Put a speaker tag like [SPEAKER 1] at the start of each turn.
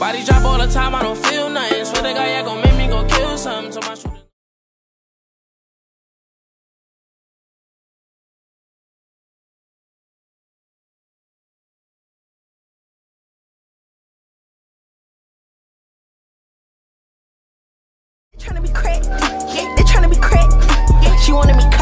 [SPEAKER 1] Body drop all the time, I don't feel nothing. Swear to God, yeah, gon' make me go kill something. To my shooter.
[SPEAKER 2] Tryna be cracked, yeah, they tryna be cracked, yeah, she wanted me